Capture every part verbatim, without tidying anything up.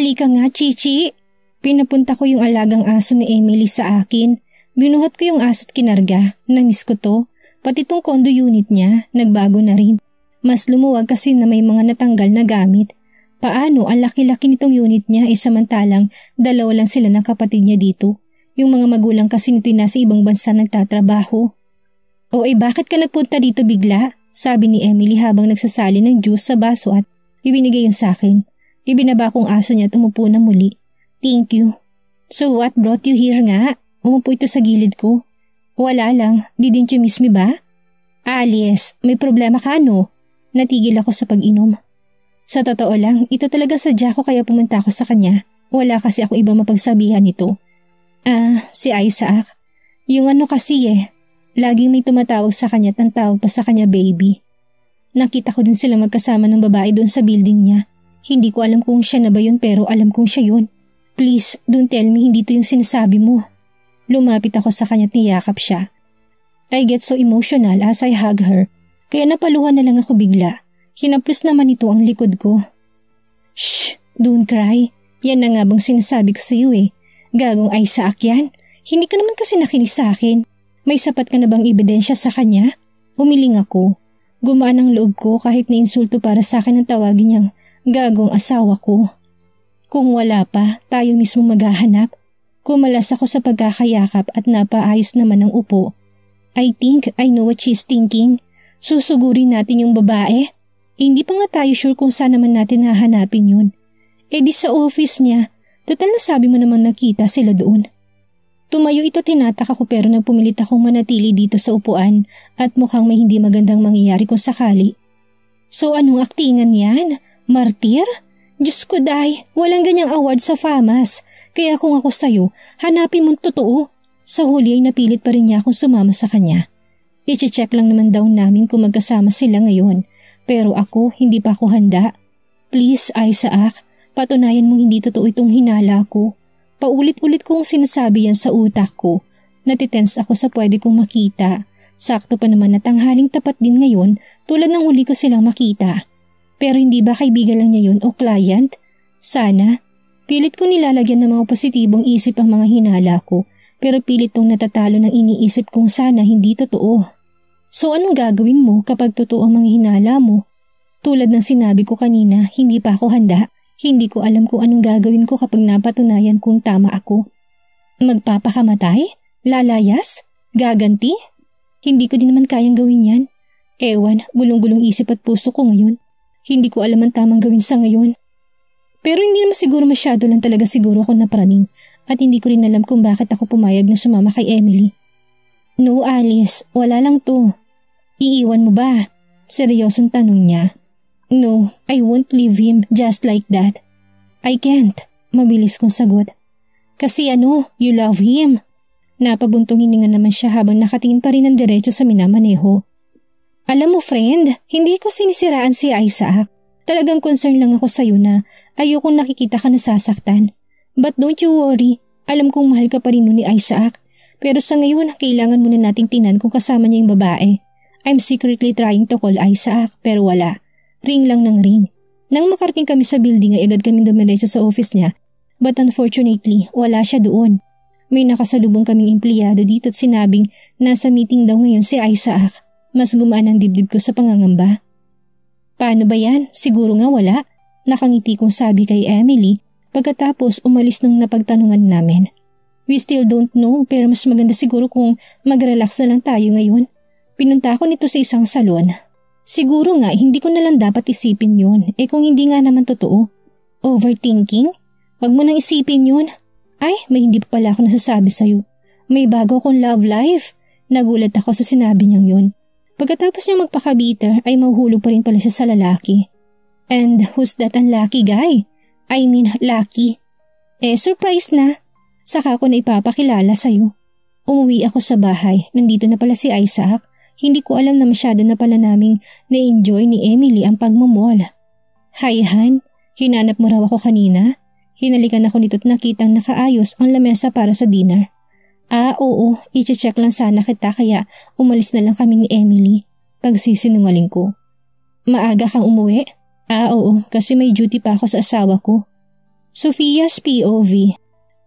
Halika nga, Chichi. Pinapunta ko yung alagang aso ni Emily sa akin. Binuhat ko yung aso't kinarga. Namiss ko to. Pati tong condo unit niya, nagbago na rin. Mas lumuwag kasi na may mga natanggal na gamit. Paano ang laki-laki nitong unit niya eh samantalang dalawa lang sila ng kapatid niya dito. Yung mga magulang kasi nito'y nasa ibang bansa nagtatrabaho. O eh bakit ka nagpunta dito bigla? Sabi ni Emily habang nagsasali ng juice sa baso at ibinigay yung sakin. Ibinaba kong aso niya at umupo na muli. Thank you. So what brought you here nga? Umupo ito sa gilid ko. Wala lang, didn't you miss me ba? Alice, may problema ka no? Natigil ako sa pag-inom. Sa totoo lang, ito talaga sadya ko kaya pumunta ako sa kanya. Wala kasi ako ibang mapagsabihan nito. Ah, si Isaac. Yung ano kasi eh, laging may tumatawag sa kanya at ang tawag pa sa kanya baby. Nakita ko din sila magkasama ng babae doon sa building niya. Hindi ko alam kung siya na ba yun pero alam kong siya yun. Please, don't tell me hindi to yung sinasabi mo. Lumapit ako sa kanya at niyakap siya. I get so emotional as I hug her. Kaya napaluhan na lang ako bigla. Hinaplos naman ito ang likod ko. Shh, don't cry. Yan na nga bang sinasabi ko sa iyo eh. Gagong Isaac yan. Hindi ka naman kasi nakinig sa akin. May sapat ka na bang ebidensya sa kanya? Umiling ako. Gumaan ang loob ko kahit na insulto para sa akin ang tawagin niyang gagong asawa ko. Kung wala pa, tayo mismo maghahanap. Kumalas ako sa pagkakayakap at napaayos naman ang upo. I think I know what she's thinking. Susugurin natin yung babae. Eh, hindi pa nga tayo sure kung saan naman natin hahanapin yun. Eh di sa office niya. Total na sabi mo namang nakita sila doon. Tumayo ito tinataka ko pero nagpumilit akong manatili dito sa upuan at mukhang may hindi magandang mangyayari kung sakali. So anong aktingan yan? Martir? Diyos ko day, walang ganyang award sa FAMAS. Kaya kung ako sa'yo, hanapin mong totoo. Sa huli ay napilit pa rin niya akong sumama sa kanya. I-check lang naman daw namin kung magkasama sila ngayon. Pero ako, hindi pa ako handa. Please, Isaac, patunayan mong hindi totoo itong hinala ko. Paulit-ulit kong sinasabi yan sa utak ko. Natitense ako sa pwede kong makita. Sakto pa naman na tanghaling tapat din ngayon tulad ng huli ko silang makita. Pero hindi ba kaibigan lang niya yun o client? Sana. Pilit ko nilalagyan ng mga positibong isip ang mga hinala ko. Pero pilit tong natatalo ng iniisip kong sana hindi totoo. So anong gagawin mo kapag totoo ang mga hinala mo? Tulad ng sinabi ko kanina, hindi pa ako handa. Hindi ko alam kung anong gagawin ko kapag napatunayan kung tama ako. Magpapakamatay? Lalayas? Gaganti? Hindi ko din naman kayang gawin yan. Ewan, gulong-gulong isip at puso ko ngayon. Hindi ko alam ang tamang gawin sa ngayon. Pero hindi naman siguro masyado lang talaga siguro ako napraning at hindi ko rin alam kung bakit ako pumayag na sumama kay Emily. No, Alice, wala lang to. Iiwan mo ba? Seryosong tanong niya. No, I won't leave him just like that. I can't, mabilis kong sagot. Kasi ano, you love him. Napabuntong hininga naman siya habang nakatingin pa rin ng diretso sa minamaneho. Alam mo friend, hindi ko sinisiraan si Isaac. Talagang concern lang ako sa'yo na ayokong nakikita ka nasasaktan. But don't you worry, alam kong mahal ka pa rin nun ni Isaac. Pero sa ngayon, kailangan muna nating tinan kung kasama niya yung babae. I'm secretly trying to call Isaac pero wala. Ring lang ng ring. Nang makarating kami sa building ay agad kami dumiretso sa office niya. But unfortunately, wala siya doon. May nakasalubong kaming empleyado dito at sinabing nasa meeting daw ngayon si Isaac. Mas gumaan ang dibdib ko sa pangangamba. Paano ba yan? Siguro nga wala. Nakangiti kong sabi kay Emily pagkatapos umalis nung napagtanungan namin. We still don't know pero mas maganda siguro kung mag-relax na lang tayo ngayon. Pinunta ko nito sa isang salon. Siguro nga hindi ko na lang dapat isipin yun eh kung hindi nga naman totoo. Overthinking? Wag mo nang isipin yun. Ay, may hindi pa pala ako nasasabi sa'yo. May bago akong love life. Nagulat ako sa sinabi niyang yun. Pagkatapos niya magpaka-bitter ay mahuhulog pa rin pala siya sa lalaki. And who's that unlucky guy? I mean, lucky. Eh, surprise na. Saka ko na ipapakilala sa'yo. Umuwi ako sa bahay. Nandito na pala si Isaac. Hindi ko alam na masyado na pala naming na-enjoy ni Emily ang pagmamall. Hi, Han. Hinanap mo raw ako kanina? Hinalikan ako nito't nakitang nakaayos ang lamesa para sa dinner. Ah, oo. I-check lang sana kita kaya umalis na lang kami ni Emily. Pagsisinungaling ko. Maaga kang umuwi? Ah, oo. Kasi may duty pa ako sa asawa ko. Sophia's P O V.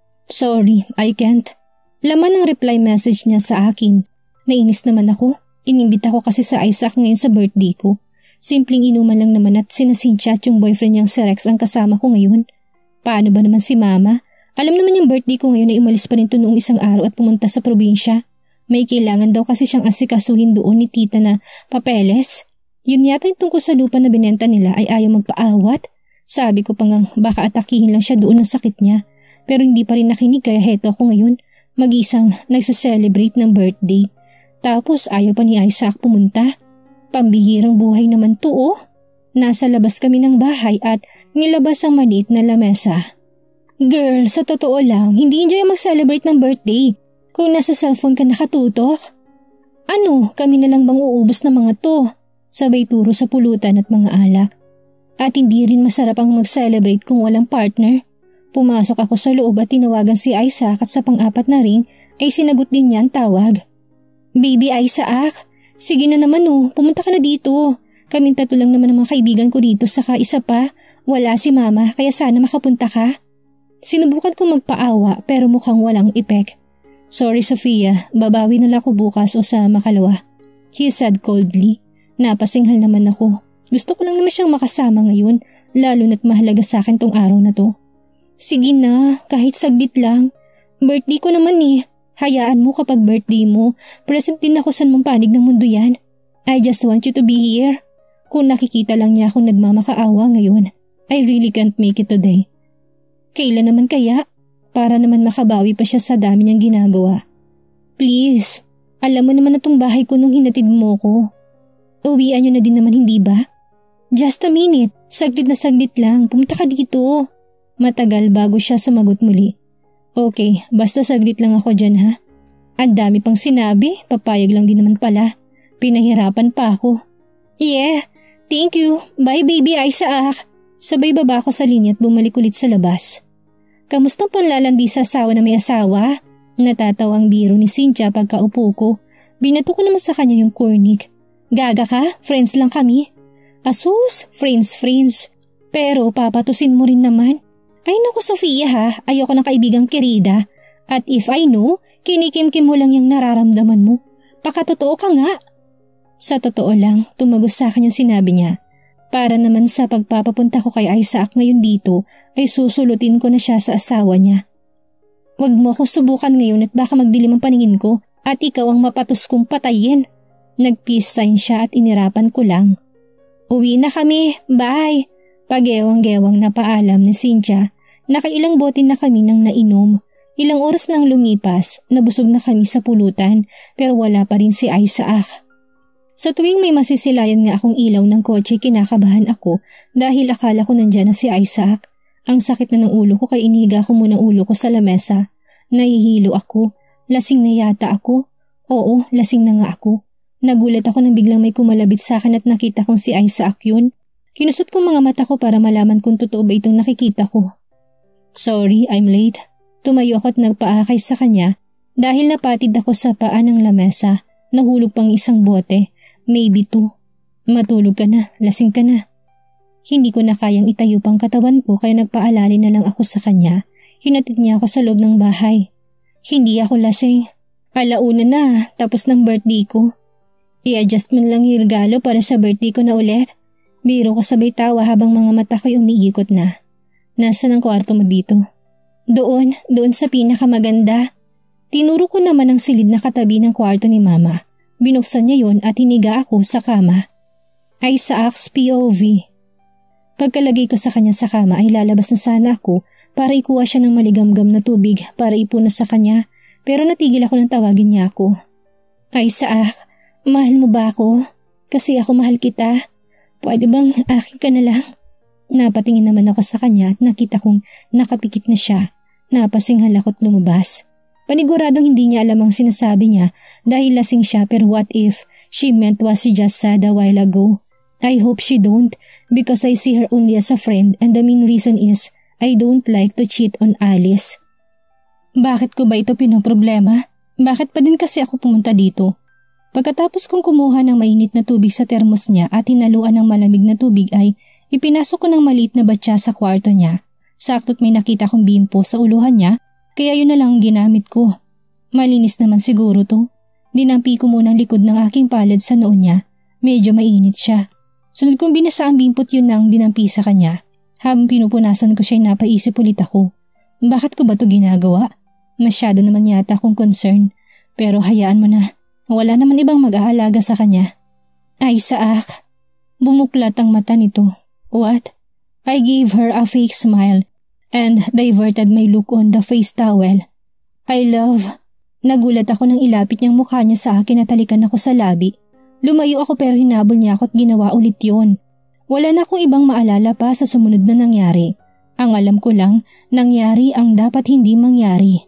Sorry, I can't. Laman ang reply message niya sa akin. Nainis naman ako. Inimbita ko kasi sa Isaac ngayon sa birthday ko. Simpleng inuman lang naman at sina Cynthia at yung boyfriend niyang si Rex ang kasama ko ngayon. Paano ba naman si Mama? Alam naman yung birthday ko ngayon ay umalis pa rin to noong isang araw at pumunta sa probinsya. May kailangan daw kasi siyang asikasuhin doon ni tita na papeles. Yun yata yung tungkol sa lupa na binenta nila ay ayaw magpaawat. Sabi ko pa nga baka atakihin lang siya doon ng sakit niya. Pero hindi pa rin nakinig kaya heto ako ngayon. Mag-isang nagsa-celebrate ng birthday. Tapos ayaw pa ni Isaac pumunta. Pambihirang buhay naman to oh. Nasa labas kami ng bahay at nilabas ang maliit na lamesa. Girl, sa totoo lang, hindi enjoy mag-celebrate ng birthday kung nasa cellphone ka nakatutok. Ano, kami na lang bang uubos ng mga to? Sabay turo sa pulutan at mga alak. At hindi rin masarap ang mag-celebrate kung walang partner. Pumasok ako sa loob at tinawagan si Isaac at sa pang-apat na ring ay sinagot din niya ang tawag. Baby Isaac, sige na naman oh, pumunta ka na dito. Kaming tatlo lang naman ang mga kaibigan ko dito saka isa pa, wala si Mama kaya sana makapunta ka. Sinubukan ko magpaawa pero mukhang walang epek. Sorry Sophia, babawi na lang ako bukas o sa makalawa. He said coldly. Napasinghal naman ako. Gusto ko lang naman siyang makasama ngayon, lalo na't mahalaga sa akin tong araw na to. Sige na, kahit saglit lang. Birthday ko naman eh. Hayaan mo kapag birthday mo, present din ako sa mong panig ng mundo yan. I just want you to be here. Kung nakikita lang niya akong nagmamakaawa ngayon, I really can't make it today. Kailan naman kaya? Para naman makabawi pa siya sa dami niyang ginagawa. Please, alam mo naman na tong bahay ko nung hinatid mo ko. Uwian niyo na din naman hindi ba? Just a minute, saglit na saglit lang, pumunta ka dito. Matagal bago siya sumagot muli. Okay, basta saglit lang ako dyan ha. Ang dami pang sinabi, papayag lang din naman pala. Pinahirapan pa ako. Yeah, thank you. Bye baby Isaac. Sabay baba ako sa linya at bumalik ulit sa labas. Kamustang panlalandi sa asawa na may asawa? Natatawang biro ni Cynthia pagkaupo ko. Binato ko naman sa kanya yung cornic. Gaga ka? Friends lang kami. Asus, friends friends. Pero papatusin mo rin naman. Ay naku Sofia ha, ayoko ng kaibigang kirida. At if I know, kinikimkim mo lang yung nararamdaman mo. Pakatotoo ka nga. Sa totoo lang, tumagos sa akin yung sinabi niya. Para naman sa pagpapapunta ko kay Isaac ngayon dito ay susulutin ko na siya sa asawa niya. Huwag mo akong subukan ngayon at baka magdilim ang paningin ko at ikaw ang mapatos kong patayin. Nag-peace sign siya at inirapan ko lang. Uwi na kami, bye! Pagewang-gewang na paalam ni Cynthia. Nakailang bote na kami nang nainom. Ilang oras nang lumipas, nabusog na kami sa pulutan pero wala pa rin si Isaac. Sa tuwing may masisilayan nga akong ilaw ng kotse, kinakabahan ako dahil akala ko nandyan na si Isaac. Ang sakit na ng ulo ko kaya inihiga ko muna ulo ko sa lamesa. Nahihilo ako. Lasing na yata ako. Oo, lasing na nga ako. Nagulat ako nang biglang may kumalabit sa akin at nakita kong si Isaac yun. Kinusot ko mga mata ko para malaman kung totoo ba itong nakikita ko. Sorry, I'm late. Tumayo ako at nagpaakay sa kanya dahil napatid ako sa paa ng lamesa. Nahulog pang isang bote. Maybe two. Matulog ka na, lasing ka na. Hindi ko na kayang itayo pang katawan ko kaya nagpaalala na lang ako sa kanya. Hinatid niya ako sa loob ng bahay. Hindi ako lasing. Alauna na, tapos ng birthday ko. I-adjust mo lang yung regalo para sa birthday ko na ulit. Biro ko sabay tawa habang mga mata ko'y umiikot na. Nasaan ang kwarto mo dito? Doon, doon sa pinakamaganda. Tinuro ko naman ang silid na katabi ng kwarto ni Mama. Binuksan niya yon at hiniga ako sa kama. Isaac's P O V. Pagkalagay ko sa kanya sa kama ay lalabas na sana ako para ikuha siya ng maligamgam na tubig para ipunos sa kanya pero natigil ako nang tawagin niya ako. Isaac, mahal mo ba ako? Kasi ako mahal kita. Pwede bang akin ka na lang? Napatingin naman ako sa kanya at nakita kong nakapikit na siya. Napasinghal ako't lumabas. Paniguradong hindi niya alam ang sinasabi niya dahil lasing siya pero what if she meant what she just said a while ago? I hope she don't because I see her only as a friend and the main reason is I don't like to cheat on Alice. Bakit ko ba ito pinoproblema? Bakit pa din kasi ako pumunta dito? Pagkatapos kong kumuha ng mainit na tubig sa termos niya at hinaluan ng malamig na tubig ay ipinasok ko ng maliit na batya sa kwarto niya. Sakto't may nakita kong bimpo sa uluhan niya, kaya yun na lang ang ginamit ko. Malinis naman siguro to. Dinampi ko muna ang likod ng aking palad sa noo niya. Medyo mainit siya. Sunod kong binasa ang bimpot yun nang dinampi sa kanya. Habang pinupunasan ko siya, napaisip ulit ako. Bakit ko ba to ginagawa? Masyado naman yata akong concern. Pero hayaan mo na. Wala naman ibang mag-aalaga sa kanya. Isaac. Bumuklat ang mata nito. What? I gave her a fake smile and diverted my look on the face towel. I love. Nagulat ako nang ilapit niyang mukha niya sa akin at halikan ako sa labi. Lumayo ako pero hinabol niya ako at ginawa ulit yon. Wala na akong ibang maalala pa sa sumunod na nangyari. Ang alam ko lang, nangyari ang dapat hindi mangyari.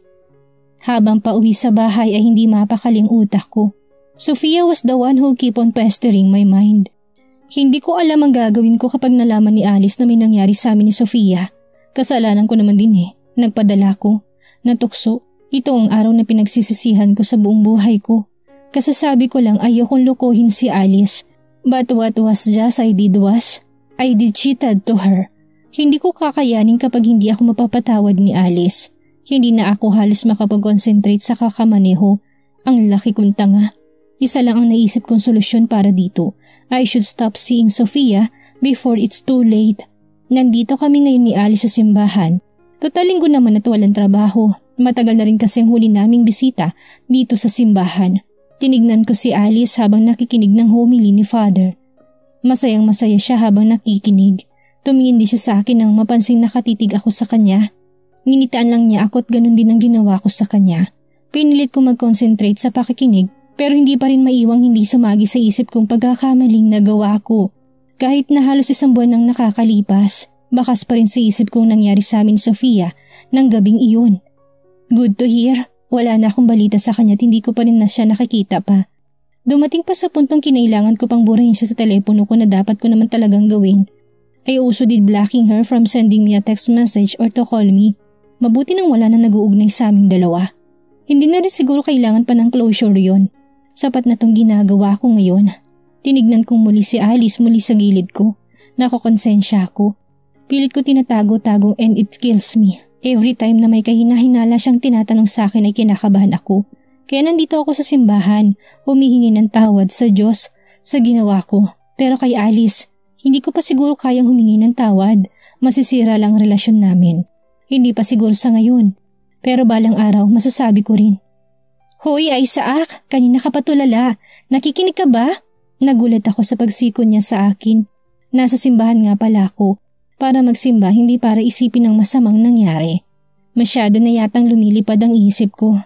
Habang pauwi sa bahay ay hindi mapakaling utak ko. Sofia was the one who keep on pestering my mind. Hindi ko alam ang gagawin ko kapag nalaman ni Alice na may nangyari sa amin ni Sofia. Kasalanan ko naman din eh. Nagpadala ko. Natukso. Ito ang araw na pinagsisisihan ko sa buong buhay ko. Kasasabi ko lang ayokong lokohin si Alice. But what was just I did was, I did cheated to her. Hindi ko kakayanin kapag hindi ako mapapatawad ni Alice. Hindi na ako halos makapag-concentrate sa kakamaneho. Ang laki kong tanga. Isa lang ang naisip kong solusyon para dito. I should stop seeing Sofia before it's too late. Nandito kami ngayon ni Alice sa simbahan. Total linggo naman at walang trabaho. Matagal na rin kasi ang huli naming bisita dito sa simbahan. Tinignan ko si Alice habang nakikinig ng homily ni Father. Masayang masaya siya habang nakikinig. Tumingin din siya sa akin nang mapansing nakatitig ako sa kanya. Nginitaan lang niya ako at ganun din ang ginawa ko sa kanya. Pinilit ko mag-concentrate sa pakikinig pero hindi pa rin maiwang hindi sumagi sa isip kong pagkakamaling nagawa ko. Kahit na halos isang buwan nang nakakalipas, bakas pa rin sa isip kong nangyari sa amin Sofia ng gabing iyon. Good to hear. Wala na akong balita sa kanya at hindi ko pa rin na siya nakikita pa. Dumating pa sa puntong kinailangan ko pang burahin siya sa telepono ko na dapat ko naman talagang gawin. I also did blocking her from sending me a text message or to call me. Mabuti nang wala na nag-uugnay sa aming dalawa. Hindi na rin siguro kailangan pa ng closure yon. Sapat na tong ginagawa ko ngayon. Tinignan kong muli si Alice muli sa gilid ko. Nakokonsensya ako. Pilit ko tinatago-tago and it kills me. Every time na may kahina-hinala siyang tinatanong sa akin ay kinakabahan ako. Kaya nandito ako sa simbahan, humihingi ng tawad sa Diyos sa ginawa ko. Pero kay Alice, hindi ko pa siguro kayang humingi ng tawad. Masisira lang ang relasyon namin. Hindi pa siguro sa ngayon. Pero balang araw masasabi ko rin. Hoy Isaac, kanina ka pa tulala. Nakikinig ka ba? Nagulat ako sa pagsikon niya sa akin. Nasa simbahan nga pala ako. Para magsimba, hindi para isipin ang masamang nangyari. Masyado na yatang lumilipad ang isip ko.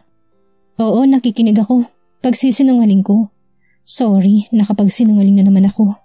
Oo, nakikinig ako. Pagsisinungaling ko. Sorry, nakapagsinungaling na naman ako.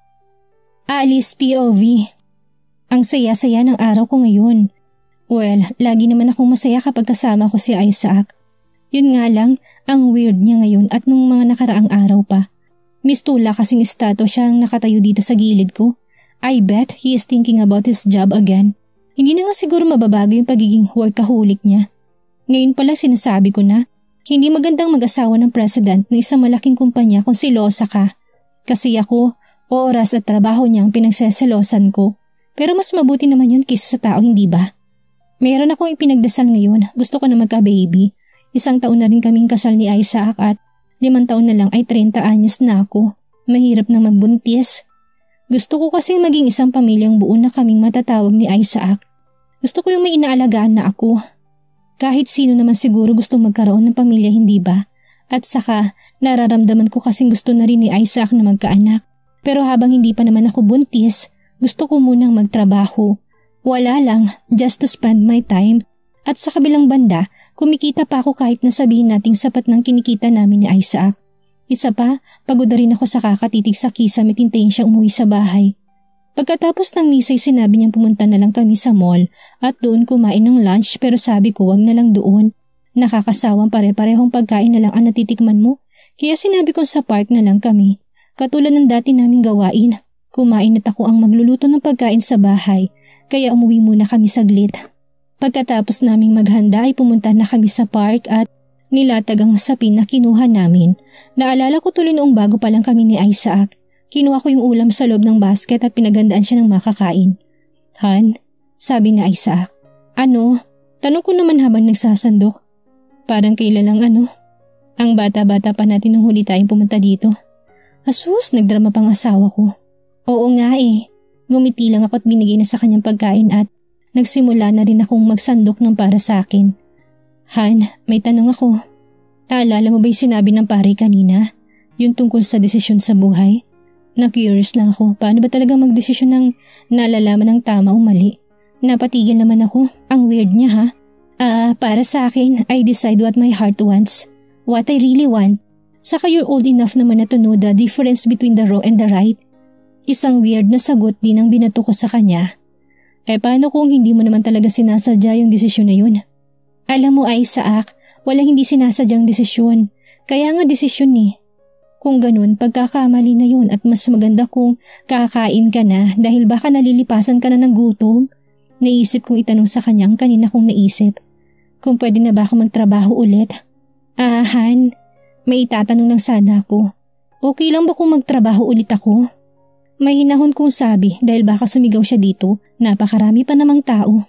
Alice P O V. Ang saya-saya ng araw ko ngayon. Well, lagi naman akong masaya kapag kasama ko si Isaac. Yun nga lang, ang weird niya ngayon at nung mga nakaraang araw pa. Mistula kasing estatwa siyang nakatayo dito sa gilid ko. I bet he is thinking about his job again. Hindi na nga siguro mababago yung pagiging workaholic niya. Ngayon pala sinasabi ko na, hindi magandang mag-asawa ng president ng isang malaking kumpanya kung silosa ka. Kasi ako, oras at trabaho niya ang pinagseselosan ko. Pero mas mabuti naman yun kaysa sa tao, hindi ba? Meron akong ipinagdasal ngayon, gusto ko na magka-baby. Isang taon na rin kaming kasal ni Isaac at limang taon na lang ay trenta anyos na ako. Mahirap na magbuntis. Gusto ko kasing maging isang pamilyang buo na kaming matatawag ni Isaac. Gusto ko yung may inaalagaan na ako. Kahit sino naman siguro gusto magkaroon ng pamilya, hindi ba? At saka, nararamdaman ko kasing gusto na rin ni Isaac na magkaanak. Pero habang hindi pa naman ako buntis, gusto ko munang magtrabaho. Wala lang, just to spend my time. At sa kabilang banda, kumikita pa ako kahit na sabihin nating sapat ng kinikita namin ni Isaac. Isa pa, pagod na rin ako sa kakatitig sa kisame at hintayin siya umuwi sa bahay. Pagkatapos ng misa'y sinabi niyang pumunta na lang kami sa mall at doon kumain ng lunch pero sabi ko wag na lang doon. Nakakasawang pare-parehong pagkain na lang ang natitikman mo. Kaya sinabi ko sa park na lang kami. Katulad ng dati naming gawain. Kumain at ako ang magluluto ng pagkain sa bahay. Kaya umuwi muna kami saglit. Pagkatapos naming maghanda ay pumunta na kami sa park at nilatag ang sapin na kinuha namin. Naalala ko tuloy noong bago pa lang kami ni Isaac. Kinuha ko yung ulam sa loob ng basket at pinagandaan siya ng makakain. Han, sabi ni Isaac, Ano? Tanong ko naman habang nagsasandok. Parang kailan lang ano? Ang bata-bata pa natin nung huli tayong pumunta dito. Asus, nagdrama pang asawa ko. Oo nga eh. Gumiti lang ako at binigay na sa kanyang pagkain at nagsimula na rin akong magsandok ng para sa akin. Han, may tanong ako. Naalala mo ba yung sinabi ng pare kanina? Yung tungkol sa desisyon sa buhay? Na-curious lang ako. Paano ba talaga magdesisyon ng nalalaman ng tama o mali? Napatigil naman ako. Ang weird niya ha. Ah, para sa akin, I decide what my heart wants. What I really want. Saka you're old enough naman na to know the difference between the wrong and the right. Isang weird na sagot din ang binato ko sa kanya. Eh paano kung hindi mo naman talaga sinasadya yung desisyon na yun? Alam mo Isaac, walang hindi sinasadyang desisyon. Kaya nga desisyon eh. Kung ganun, pagkakamali na yun at mas maganda kung kakain ka na dahil baka nalilipasan ka na ng gutom. Naisip kong itanong sa kanyang kanina kong naisip. Kung pwede na ba ako magtrabaho ulit? Ah, Han, may itatanong lang sana ako. Okay lang ba kung magtrabaho ulit ako? May hinahon kong sabi dahil baka sumigaw siya dito, napakarami pa namang tao.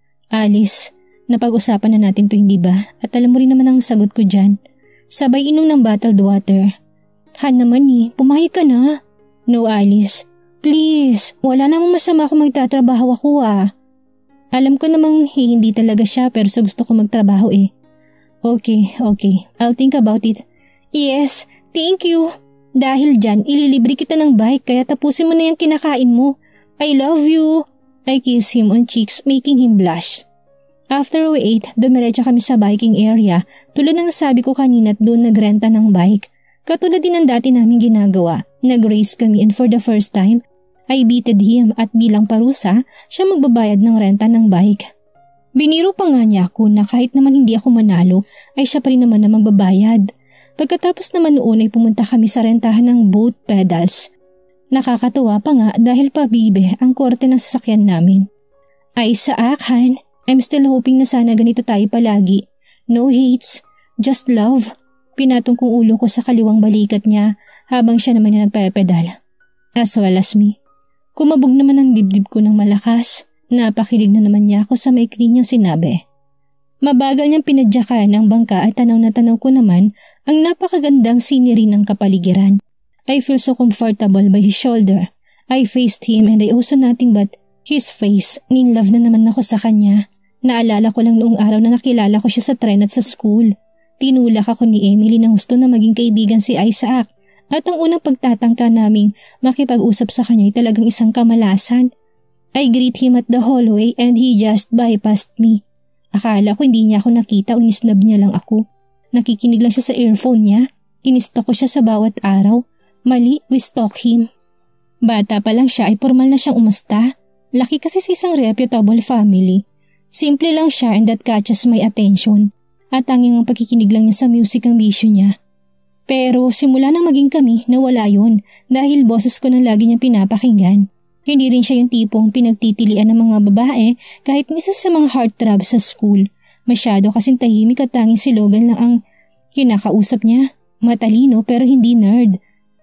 Alice, napag-usapan na natin to hindi ba? At alam mo rin naman ang sagot ko dyan. Sabay inom ng bottled water. Han naman eh, pumayag ka na. No Alice, please, wala namang masama kung magtatrabaho ako ah. Alam ko namang hey, hindi talaga siya pero sa gusto ko magtrabaho eh. Okay, okay. I'll think about it. Yes, thank you. Dahil dyan, ililibre kita ng bike kaya tapusin mo na yung kinakain mo. I love you. I kiss him on cheeks making him blush. After we ate, dumiretso kami sa biking area tulad ng sabi ko kanina at doon nagrenta ng bike. Katulad din ng dati namin ginagawa. Nag-race kami and for the first time, I beated him at bilang parusa, siya magbabayad ng renta ng bike. Biniro pa nga niya ako na kahit naman hindi ako manalo ay siya pa rin naman na magbabayad. Pagkatapos naman noon ay pumunta kami sa rentahan ng boat pedals. Nakakatuwa pa nga dahil pabibe ang korte ng sasakyan namin. Ay sa akhan, I'm still hoping na sana ganito tayo palagi. No hates, just love. Pinatong kong ulo ko sa kaliwang balikat niya habang siya naman na nagpepedal. As well as me. Kumabog naman ang dibdib ko ng malakas. Napakilig na naman niya ako sa maikli niyang sinabi. Mabagal niyang pinadyakan ang bangka at tanaw na tanaw ko naman ang napakagandang scenery ng kapaligiran. I feel so comfortable by his shoulder. I faced him and I also nothing but his face. In love na naman ako sa kanya. Naalala ko lang noong araw na nakilala ko siya sa tren at sa school. Tinulak ako ni Emily na gusto na maging kaibigan si Isaac. At ang unang pagtatangka naming makipag-usap sa kanya ay talagang isang kamalasan. I greet him at the hallway and he just bypassed me. Akala ko hindi niya ako nakita o inisnab niya lang ako. Nakikinig lang siya sa earphone niya. Inistalk ko siya sa bawat araw. Mali, we stalk him. Bata pa lang siya ay formal na siyang umasta. Laki kasi sa isang reputable family. Simple lang siya and that catches my attention. At tanging ang pagkikinig lang niya sa music ang bisyo niya. Pero simula nang maging kami, nawala yun dahil boses ko nang lagi niyang pinapakinggan. Hindi rin siya yung tipong pinagtitilian ng mga babae kahit isa sa mga heartthrob sa school. Masyado kasing tahimik at tanging si Logan lang ang kinakausap niya. Matalino pero hindi nerd.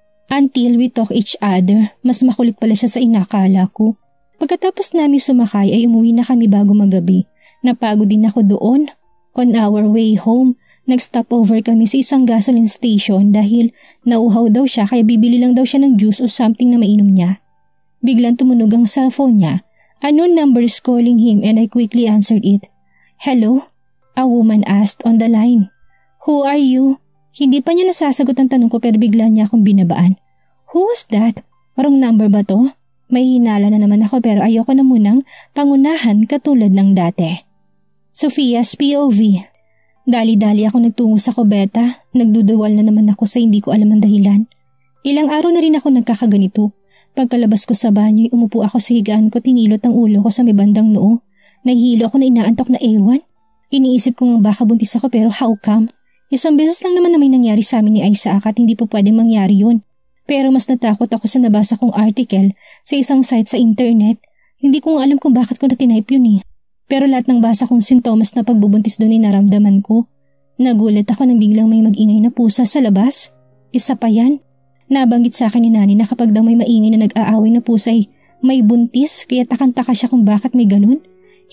Until we talk each other, mas makulit pala siya sa inakala ko. Pagkatapos namin sumakay ay umuwi na kami bago magabi. Napagod din ako doon. On our way home, nag-stop over kami sa isang gasoline station dahil nauhaw daw siya kaya bibili lang daw siya ng juice o something na mainom niya. Biglang tumunog ang cellphone niya. Unknown number is calling him and I quickly answered it. Hello? A woman asked on the line. Who are you? Hindi pa niya nasasagot ang tanong ko pero bigla niya akong binabaan. Who was that? Wrong number ba to? May hinala na naman ako pero ayoko na munang pangunahan katulad ng dati. Sophia's P O V. Dali-dali ako nagtungo sa kubeta. Nagduduwal na naman ako sa hindi ko alam ang dahilan. Ilang araw na rin ako nagkakaganito. Pagkalabas ko sa banyo, umupo ako sa higaan ko, tinilot ang ulo ko sa may bandang noo. Nahihilo ako na inaantok na ewan. Iniisip ko nga baka buntis ako pero how come? Isang beses lang naman na may nangyari sa amin ni Isaac at hindi po pwedeng mangyari yun. Pero mas natakot ako sa nabasa kong article sa isang site sa internet. Hindi ko nga alam kung bakit ko na-type yun eh. Pero lahat ng basa kong sintomas na pagbubuntis doon ay naramdaman ko. Nagulat ako nang biglang may mag-ingay na pusa sa labas. Isa pa yan. Nabanggit sa akin ni Nani na kapag daw may maingay na nag-aaway na pusa ay may buntis kaya takang-taka siya kung bakit may ganun.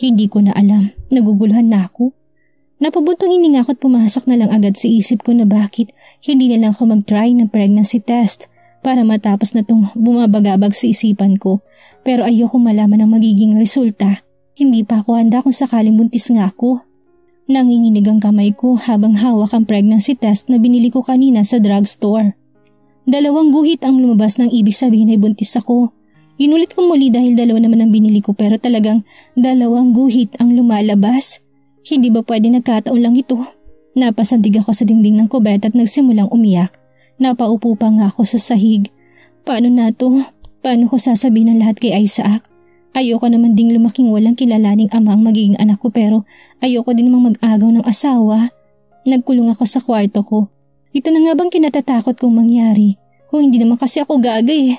Hindi ko na alam, naguguluhan na ako. Napabuntong hininga ko at pumasok na lang agad sa isip ko na bakit hindi na lang ako mag-try ng pregnancy test para matapos na tong bumabagabag sa isipan ko. Pero ayoko malaman ang magiging resulta. Hindi pa ako handa kung sakaling buntis nga ako. Nanginginig ang kamay ko habang hawak ang pregnancy test na binili ko kanina sa drugstore. Dalawang guhit ang lumabas ng ibig sabihin ay buntis ako. Inulit ko muli dahil dalawa naman ang binili ko pero talagang dalawang guhit ang lumalabas. Hindi ba pwede nagkataon lang ito? Napasandig ako sa dingding ng kubeta at nagsimulang umiyak. Napaupo pa nga ako sa sahig. Paano na to? Paano ko sasabihin ang lahat kay Isaac? Ayoko naman ding lumaking walang kilalaning ama ang magiging anak ko pero ayoko din namang mag-agaw ng asawa. Nagkulong ako sa kwarto ko. Ito na nga bang kinatatakot kong mangyari? Kung hindi naman kasi ako gagay.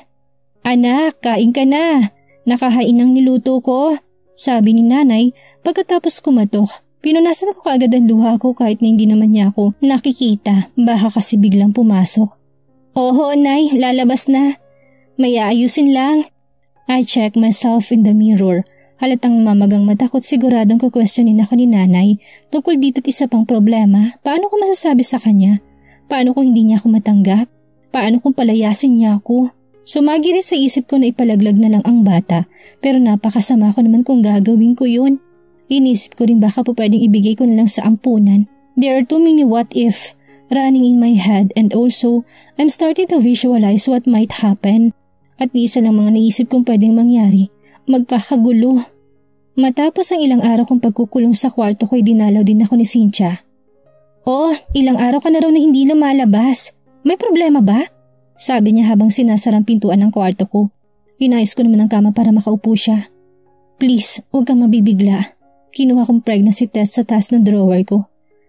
Anak, kain ka na. Nakahain ang niluto ko. Sabi ni nanay pagkatapos kumatok. Pinunasan ko kaagad ang luha ko kahit na hindi naman niya ako nakikita. Baka kasi biglang pumasok. Oho, nay, lalabas na. May aayusin lang. I check myself in the mirror. Halatang mamagang mata ko't siguradong kukwestiyonin ako ni nanay tungkol dito't isa pang problema. Paano ko masasabi sa kanya? Paano kung hindi niya ako matanggap? Paano kung palayasin niya ako? Sumagi rin sa isip ko na ipalaglag na lang ang bata pero napakasama ko naman kung gagawin ko yun. Inisip ko rin baka po pwedeng ibigay ko na lang sa ampunan. There are too many what if running in my head and also I'm starting to visualize what might happen. At isa lang mga naisip kong pwedeng mangyari, magkakagulo. Matapos ang ilang araw kong pagkukulong sa kwarto ko'y dinalaw din ako ni Cynthia. Oh, ilang araw ka na raw na hindi lumalabas. May problema ba? Sabi niya habang sinasarang pintuan ng kwarto ko. Inayos ko naman ang kama para makaupo siya. Please, huwag kang mabibigla. Kinuha kong pregnancy test sa taas ng drawer ko.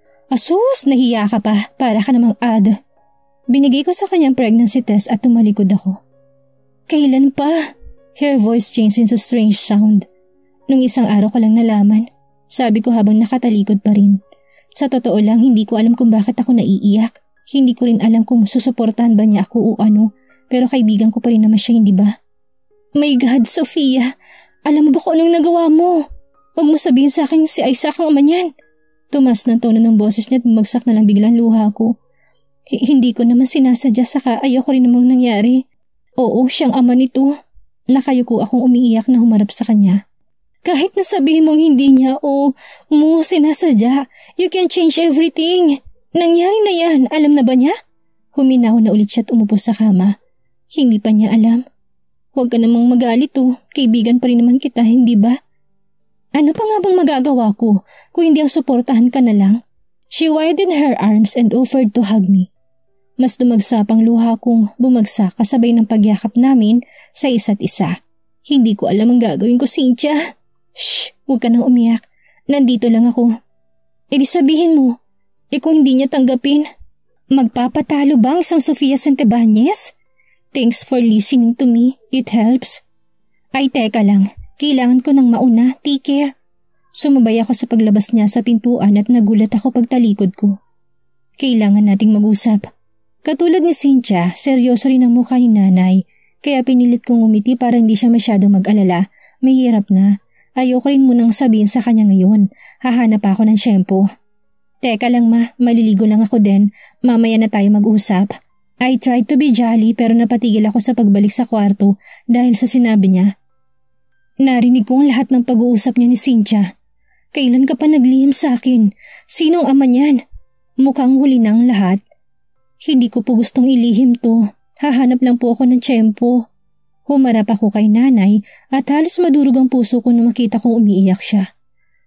Asus, nahiya ka pa. Para ka namang ad. Binigay ko sa kanyang pregnancy test at tumalikod ako. Kailan pa? Her voice changed into strange sound. Nung isang araw ko lang nalaman. Sabi ko habang nakatalikod pa rin. Sa totoo lang, hindi ko alam kung bakit ako naiiyak. Hindi ko rin alam kung susuportahan ba niya ako o ano. Pero kaibigan ko pa rin naman siya, hindi ba? My God, Sofia. Alam mo ba kung anong nagawa mo? Huwag mo sabihin sa akin si Isaac ang ama niyan. Tumas ng tono ng boses niya at bumagsak na lang biglang luha ko. H- hindi ko naman sinasadya saka ayoko rin namang nangyari. Oo, siyang ama nito. Nakayuko akong umiiyak na humarap sa kanya. Kahit nasabihin mong hindi niya o mo sinasadya, you can change everything. Nangyari na yan, alam na ba niya? Huminaw na ulit siya at umupo sa kama. Hindi pa niya alam. Huwag ka namang magalit o, kaibigan pa rin naman kita, hindi ba? Ano pa nga bang magagawa ko kung hindi ang suportahan ka na lang? She widened her arms and offered to hug me. Mas dumagsapang luha kong bumagsak kasabay ng pagyakap namin sa isa't isa. Hindi ko alam ang gagawin ko, Cynthia. Shh, huwag ka nang umiyak. Nandito lang ako. E di sabihin mo, eh kung hindi niya tanggapin, magpapatalo ba ang isang Sofia Santibanez? Thanks for listening to me, it helps. Ay teka lang, kailangan ko ng mauna, take care. Sumabay ako sa paglabas niya sa pintuan at nagulat ako pagtalikod ko. Kailangan nating mag-usap. Katulad ni Cynthia, seryoso rin ang mukha ni nanay, kaya pinilit kong umiti para hindi siya masyadong mag-alala. Mahirap na. Ayoko rin munang sabihin sa kanya ngayon. Hahanap ako ng shampoo. Teka lang ma, maliligo lang ako din. Mamaya na tayo mag-usap. I tried to be jolly pero napatigil ako sa pagbalik sa kwarto dahil sa sinabi niya. Narinig kong lahat ng pag-uusap niyo ni Cynthia. Kailan ka pa naglihim sa akin? Sinong ama niyan? Mukhang huli na ang lahat. Hindi ko po gustong ilihim to. Hahanap lang po ako ng tiyempo. Humarap ako kay nanay at halos madurog ang puso ko na makita kong umiiyak siya.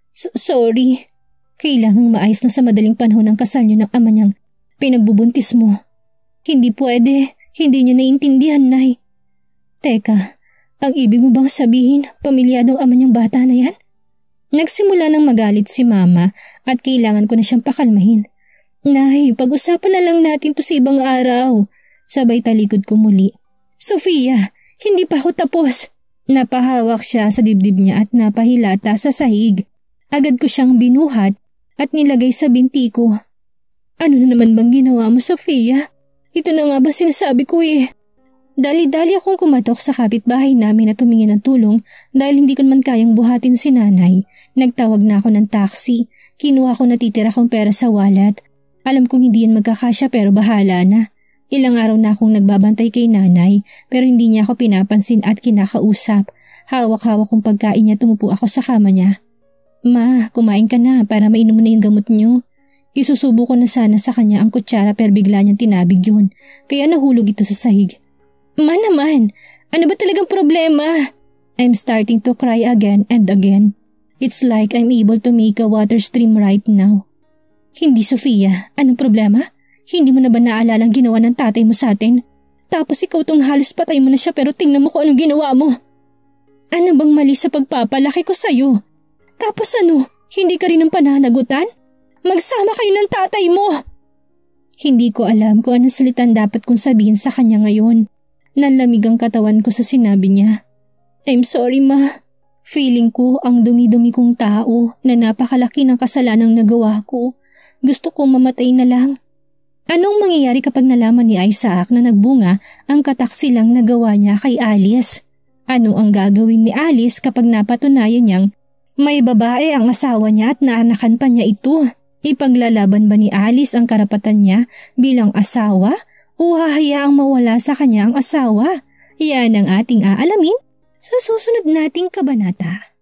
Sorry. Kailangang maayos na sa madaling panahon ng kasal niyo ng ama niyang pinagbubuntis mo. Hindi pwede. Hindi niyo naiintindihan, Nay. Teka, ang ibig mo bang sabihin pamilyadong ama niyang bata na yan? Nagsimula nang magalit si Mama at kailangan ko na siyang pakalmahin. Nay, pag-usapan na lang natin to sa ibang araw. Sabay talikod ko muli. Sofia, hindi pa ako tapos. Napahawak siya sa dibdib niya at napahilata sa sahig. Agad ko siyang binuhat at nilagay sa binti ko. Ano na naman bang ginawa mo, Sofia? Ito na nga ba sinasabi ko eh. Dali-dali akong kumatok sa kapitbahay namin at tumingin ng tulong dahil hindi ko naman kayang buhatin si nanay. Nagtawag na ako ng taxi. Kinuha ko natitira kong pera sa wallet. Alam kong hindi yan magkakasya pero bahala na. Ilang araw na akong nagbabantay kay nanay pero hindi niya ako pinapansin at kinakausap. Hawak-hawak kong pagkain niya, tumupo ako sa kama niya. Ma, kumain ka na para mainom mo na yung gamot niyo. Isusubo ko na sana sa kanya ang kutsara pero bigla niyang tinabig yun. Kaya nahulog ito sa sahig. Ma naman, ano ba talagang problema? I'm starting to cry again and again. It's like I'm able to make a water stream right now. Hindi, Sofia. Anong problema? Hindi mo na ba naalala ang ginawa ng tatay mo sa atin? Tapos ikaw tong halos patay mo na siya pero tingnan mo kung anong ginawa mo. Ano bang mali sa pagpapalaki ko sa'yo? Tapos ano, hindi ka rin ng pananagutan? Magsama kayo ng tatay mo! Hindi ko alam kung anong salitan dapat kong sabihin sa kanya ngayon. Nanlamig ang katawan ko sa sinabi niya. I'm sorry, ma. Feeling ko ang dumi-dumi kong tao na napakalaki ng kasalanang nagawa ko. Gusto kong mamatay na lang. Anong mangyayari kapag nalaman ni Isaac na nagbunga ang kataksilang nagawa niya kay Alice? Ano ang gagawin ni Alice kapag napatunayan niyang may babae ang asawa niya at naanakan pa niya ito? Ipaglalaban ba ni Alice ang karapatan niya bilang asawa o hahayaang mawala sa kanya ang asawa? Yan ang ating aalamin sa susunod nating kabanata.